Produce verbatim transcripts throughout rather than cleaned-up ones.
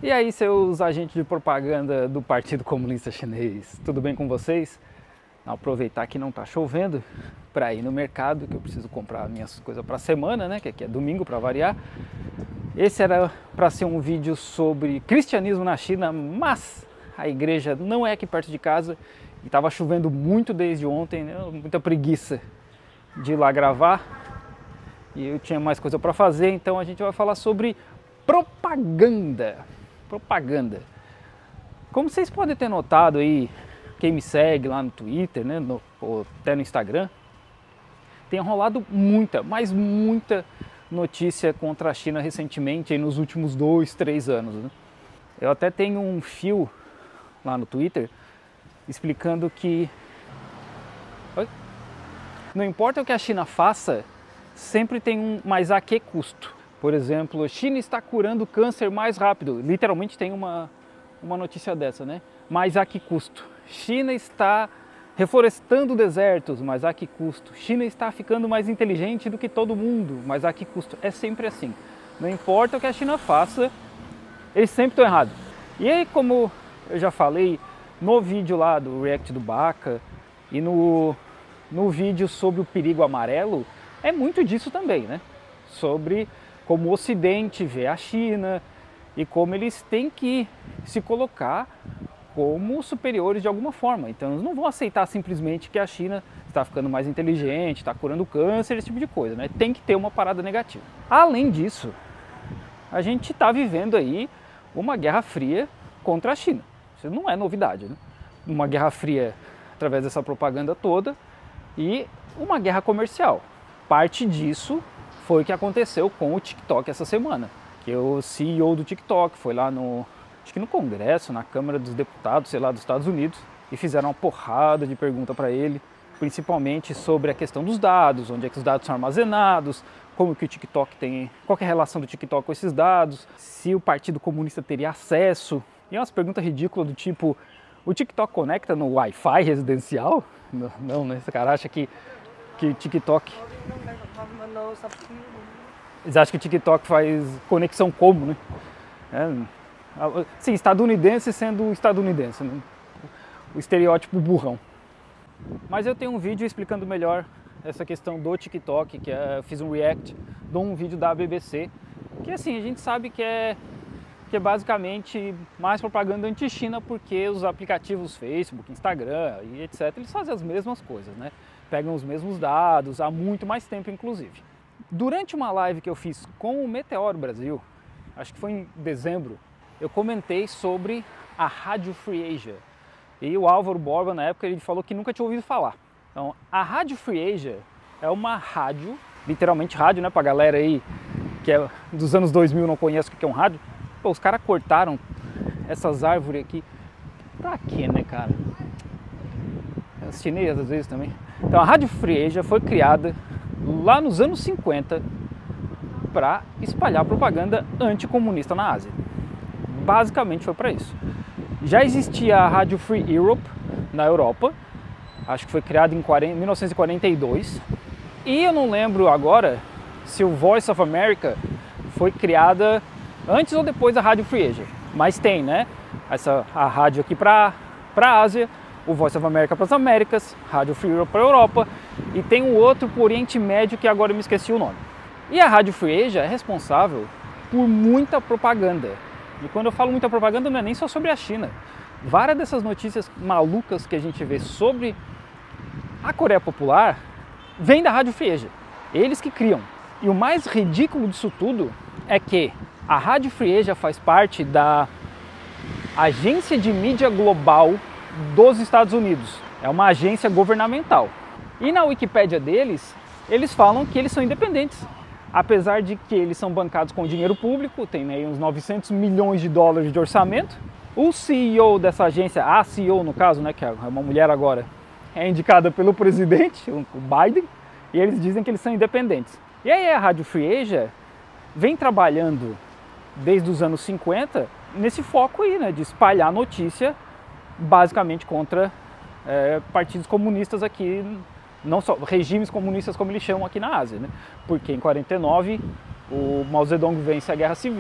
E aí, seus agentes de propaganda do Partido Comunista Chinês, tudo bem com vocês? Vou aproveitar que não está chovendo para ir no mercado, que eu preciso comprar minhas coisas para a semana, né? Que aqui é domingo para variar. Esse era para ser um vídeo sobre cristianismo na China, mas a igreja não é aqui perto de casa e estava chovendo muito desde ontem, né? Muita preguiça de ir lá gravar e eu tinha mais coisa para fazer, então a gente vai falar sobre propaganda. Propaganda. Como vocês podem ter notado aí, quem me segue lá no Twitter, né, no, ou até no Instagram, tem rolado muita, mas muita notícia contra a China recentemente, aí nos últimos dois, três anos. Né? Eu até tenho um fio lá no Twitter explicando que Oi? Não importa o que a China faça, sempre tem um mas a que custo. Por exemplo, a China está curando câncer mais rápido. Literalmente tem uma, uma notícia dessa, né? Mas a que custo? China está reflorestando desertos, mas a que custo? China está ficando mais inteligente do que todo mundo, mas a que custo? É sempre assim. Não importa o que a China faça, eles sempre estão errados. E aí, como eu já falei no vídeo lá do React do Baca e no, no vídeo sobre o perigo amarelo, é muito disso também, né? Sobre como o Ocidente vê a China e como eles têm que se colocar como superiores de alguma forma. Então eles não vão aceitar simplesmente que a China está ficando mais inteligente, está curando câncer, esse tipo de coisa, né? Tem que ter uma parada negativa. Além disso, a gente está vivendo aí uma guerra fria contra a China. Isso não é novidade, né? Uma guerra fria através dessa propaganda toda e uma guerra comercial. Parte disso foi o que aconteceu com o TikTok essa semana, que o C E O do TikTok foi lá no, acho que no Congresso, na Câmara dos Deputados, sei lá, dos Estados Unidos, e fizeram uma porrada de perguntas para ele, principalmente sobre a questão dos dados, onde é que os dados são armazenados, como que o TikTok tem, qual que é a relação do TikTok com esses dados, se o Partido Comunista teria acesso, e umas perguntas ridículas do tipo, o TikTok conecta no Wi-Fi residencial? Não, não, né? Esse cara acha que que TikTok... Eles acham que o TikTok faz conexão como, né? É, sim, estadunidense sendo estadunidense, né? O estereótipo burrão. Mas eu tenho um vídeo explicando melhor essa questão do TikTok, que é, eu fiz um react de um vídeo da B B C, que assim, a gente sabe que é, que é basicamente mais propaganda anti-China, porque os aplicativos Facebook, Instagram e etcétera, eles fazem as mesmas coisas, né? Pegam os mesmos dados há muito mais tempo, inclusive. Durante uma live que eu fiz com o Meteoro Brasil, acho que foi em dezembro, eu comentei sobre a Rádio Free Asia. E o Álvaro Borba, na época, ele falou que nunca tinha ouvido falar. Então, a Rádio Free Asia é uma rádio, literalmente rádio, né, pra galera aí que é dos anos dois mil não conhece o que é um rádio. Pô, os caras cortaram essas árvores aqui. Pra quê, né, cara? As chinesas às vezes também. Então a Rádio Free Asia foi criada lá nos anos cinquenta para espalhar propaganda anticomunista na Ásia. Basicamente foi para isso. Já existia a Rádio Free Europe na Europa, acho que foi criada em mil novecentos e quarenta e dois. E eu não lembro agora se o Voice of America foi criada antes ou depois da Rádio Free Asia. Mas tem, né? Essa, a rádio aqui para a Ásia, o Voice of America para as Américas, Rádio Free Europe para a Europa, e tem um outro para o Oriente Médio que agora eu me esqueci o nome. E a Rádio Free Asia é responsável por muita propaganda. E quando eu falo muita propaganda não é nem só sobre a China. Várias dessas notícias malucas que a gente vê sobre a Coreia Popular vêm da Rádio Free Asia. Eles que criam. E o mais ridículo disso tudo é que a Rádio Free Asia faz parte da Agência de Mídia Global dos Estados Unidos. É uma agência governamental. E na Wikipédia deles, eles falam que eles são independentes. Apesar de que eles são bancados com dinheiro público, tem aí uns novecentos milhões de dólares de orçamento. O C E O dessa agência, a C E O no caso, né, que é uma mulher agora, é indicada pelo presidente, o Biden, e eles dizem que eles são independentes. E aí a Rádio Free Asia vem trabalhando desde os anos cinquenta nesse foco aí, né, de espalhar notícia basicamente contra é, partidos comunistas aqui, não só regimes comunistas como eles chamam aqui na Ásia, né? Porque em quarenta e nove o Mao Zedong vence a Guerra Civil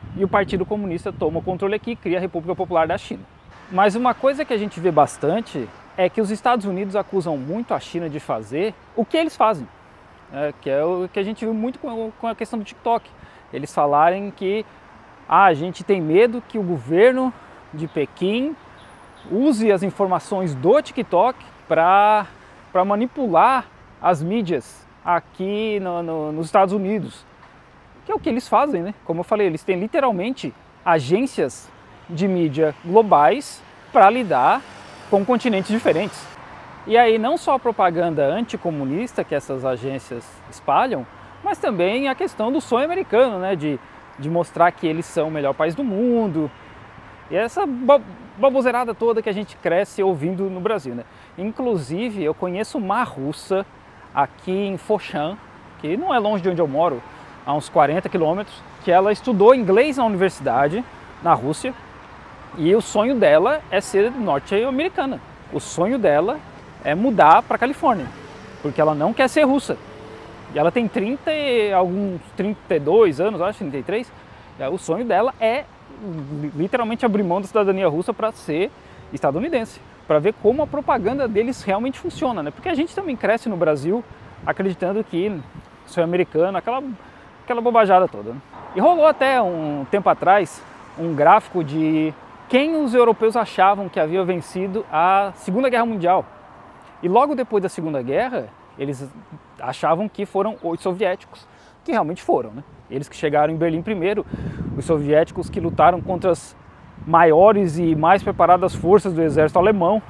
e o Partido Comunista toma o controle aqui e cria a República Popular da China. Mas uma coisa que a gente vê bastante é que os Estados Unidos acusam muito a China de fazer o que eles fazem, né? Que é o que a gente viu muito com a questão do TikTok. Eles falarem que ah, a gente tem medo que o governo de Pequim use as informações do TikTok para para manipular as mídias aqui no, no, nos Estados Unidos, que é o que eles fazem, né? Como eu falei, eles têm literalmente agências de mídia globais para lidar com continentes diferentes. E aí não só a propaganda anticomunista que essas agências espalham, mas também a questão do sonho americano, né? De, de mostrar que eles são o melhor país do mundo. E essa baboseirada toda que a gente cresce ouvindo no Brasil, né? Inclusive, eu conheço uma russa aqui em Foshan, que não é longe de onde eu moro, a uns quarenta quilômetros, que ela estudou inglês na universidade, na Rússia, e o sonho dela é ser norte-americana. O sonho dela é mudar para a Califórnia, porque ela não quer ser russa. E ela tem trinta e alguns trinta e dois anos, acho, trinta e três. O sonho dela é literalmente abrir mão da cidadania russa para ser estadunidense, para ver como a propaganda deles realmente funciona, né? Porque a gente também cresce no Brasil acreditando que sonho americano, aquela, aquela bobajada toda, né? E rolou até um tempo atrás um gráfico de quem os europeus achavam que havia vencido a Segunda Guerra Mundial. E logo depois da Segunda Guerra, eles achavam que foram os soviéticos, que realmente foram, né? Eles que chegaram em Berlim primeiro, os soviéticos que lutaram contra as maiores e mais preparadas forças do exército alemão.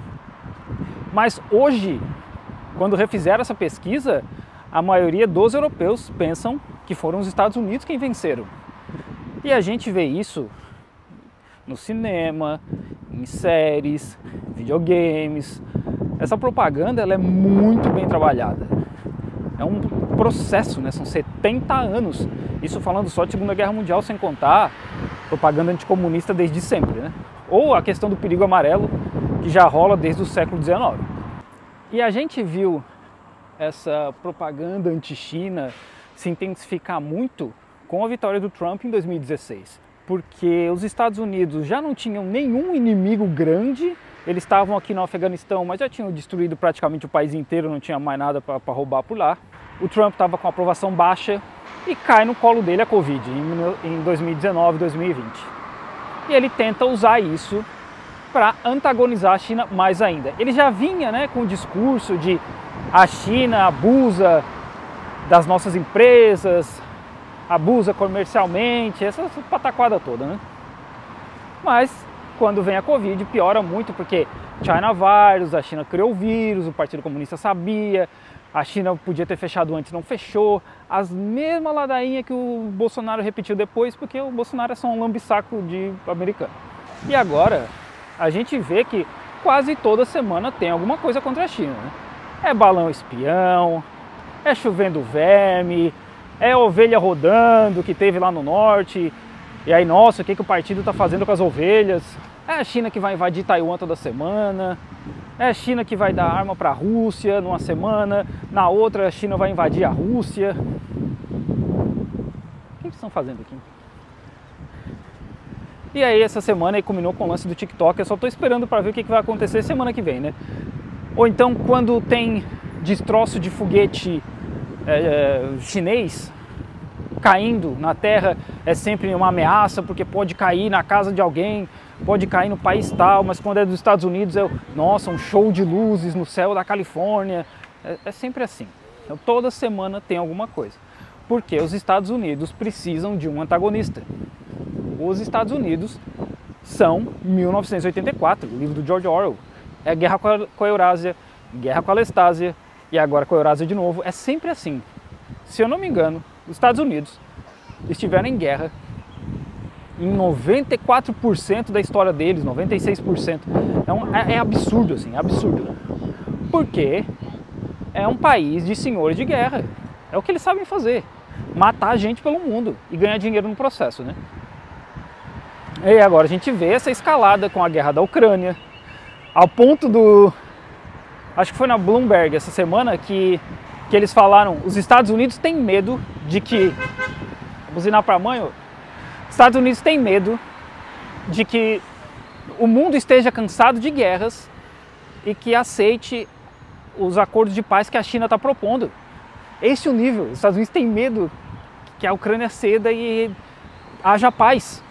Mas hoje, quando refizeram essa pesquisa, a maioria dos europeus pensam que foram os Estados Unidos quem venceram. E a gente vê isso no cinema, em séries, videogames. Essa propaganda ela é muito bem trabalhada. É um processo, né? São setenta anos. Isso falando só de Segunda Guerra Mundial, sem contar propaganda anticomunista desde sempre, né? Ou a questão do perigo amarelo, que já rola desde o século dezenove. E a gente viu essa propaganda anti-China se intensificar muito com a vitória do Trump em dois mil e dezesseis. Porque os Estados Unidos já não tinham nenhum inimigo grande. Eles estavam aqui no Afeganistão, mas já tinham destruído praticamente o país inteiro, não tinha mais nada para roubar por lá. O Trump estava com aprovação baixa e cai no colo dele a Covid em dois mil e dezenove, dois mil e vinte. E ele tenta usar isso para antagonizar a China mais ainda. Ele já vinha, né, com o discurso de a China abusa das nossas empresas, abusa comercialmente, essa pataquada toda, né? Mas quando vem a Covid piora muito, porque China Virus, a China criou o vírus, o Partido Comunista sabia, a China podia ter fechado antes, não fechou, as mesmas ladainhas que o Bolsonaro repetiu depois, porque o Bolsonaro é só um lambisaco de americano. E agora a gente vê que quase toda semana tem alguma coisa contra a China, né? É balão espião, é chovendo verme, é ovelha rodando que teve lá no norte, e aí, nossa, o que, que o partido está fazendo com as ovelhas? É a China que vai invadir Taiwan toda semana, é a China que vai dar arma para a Rússia numa semana, na outra a China vai invadir a Rússia. O que eles estão fazendo aqui? E aí essa semana aí combinou com o lance do TikTok, eu só estou esperando para ver o que, que vai acontecer semana que vem, né? Ou então quando tem destroço de foguete é, chinês caindo na terra, é sempre uma ameaça, porque pode cair na casa de alguém, pode cair no país tal, mas quando é dos Estados Unidos é, nossa, um show de luzes no céu da Califórnia. É, é sempre assim. Então, toda semana tem alguma coisa. Porque os Estados Unidos precisam de um antagonista. Os Estados Unidos são mil novecentos e oitenta e quatro, o livro do George Orwell. É guerra com a, com a Eurásia, guerra com a Lestásia e agora com a Eurásia de novo. É sempre assim. Se eu não me engano, os Estados Unidos estiveram em guerra em noventa e quatro por cento da história deles, noventa e seis por cento. Então é, é absurdo, assim, é absurdo. Porque é um país de senhores de guerra. É o que eles sabem fazer. Matar gente pelo mundo e ganhar dinheiro no processo, né? E agora a gente vê essa escalada com a guerra da Ucrânia, ao ponto do... Acho que foi na Bloomberg essa semana que, que eles falaram, os Estados Unidos têm medo de que... Vou buzinar pra mãe, ó. Estados Unidos tem medo de que o mundo esteja cansado de guerras e que aceite os acordos de paz que a China está propondo. Esse é o nível. Os Estados Unidos têm medo que a Ucrânia ceda e haja paz.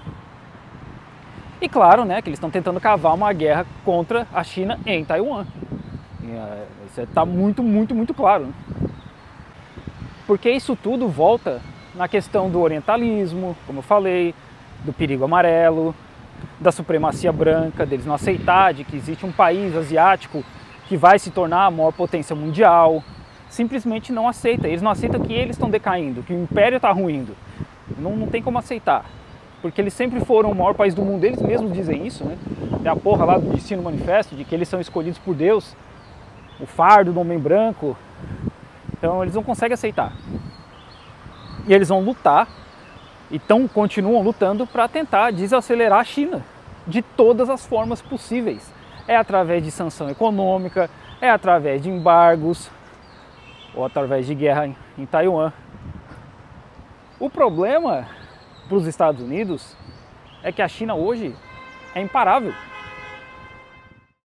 E claro, né, que eles estão tentando cavar uma guerra contra a China em Taiwan. Isso está muito, muito, muito claro. Né? Porque isso tudo volta na questão do orientalismo, como eu falei, do perigo amarelo, da supremacia branca, deles não aceitar de que existe um país asiático que vai se tornar a maior potência mundial. Simplesmente não aceita. Eles não aceitam que eles estão decaindo, que o império está ruindo. Não, não tem como aceitar. Porque eles sempre foram o maior país do mundo, eles mesmos dizem isso, né? Tem a porra lá do Destino Manifesto, de que eles são escolhidos por Deus, o fardo do homem branco. Então eles não conseguem aceitar. E eles vão lutar, então continuam lutando para tentar desacelerar a China, de todas as formas possíveis. É através de sanção econômica, é através de embargos, ou através de guerra em Taiwan. O problema para os Estados Unidos é que a China hoje é imparável.